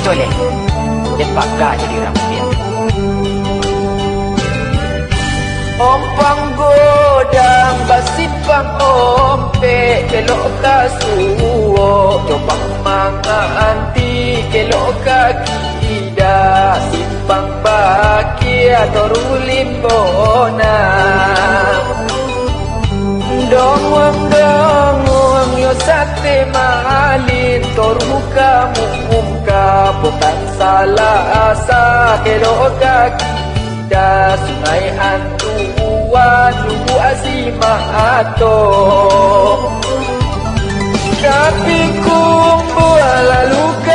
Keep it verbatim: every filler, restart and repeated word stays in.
soleh. Dia pakar jadi rakyat. Ompang godang basipang ompe kelok kasuo jopang manga anti kelok kakida simpang bakia torulim bona dongwang dongwang yo sate malin toru kamu muka bukan salah asa kelok kakida sungai antuan nunggu asimato tapi kumbu lalu